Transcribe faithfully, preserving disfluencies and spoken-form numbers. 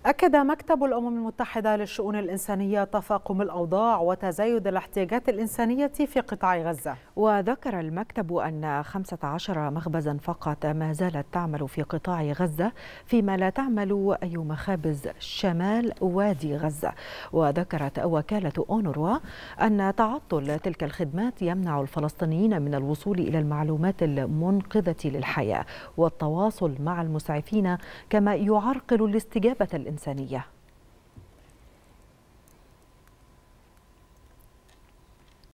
أكد مكتب الأمم المتحدة للشؤون الإنسانية تفاقم الأوضاع وتزايد الاحتياجات الإنسانية في قطاع غزة. وذكر المكتب أن خمسة عشر مخبزا فقط ما زالت تعمل في قطاع غزة، فيما لا تعمل أي مخابز شمال وادي غزة. وذكرت وكالة أونروا أن تعطل تلك الخدمات يمنع الفلسطينيين من الوصول إلى المعلومات المنقذة للحياة والتواصل مع المسعفين، كما يعرقل الاستجابة الإنسانية.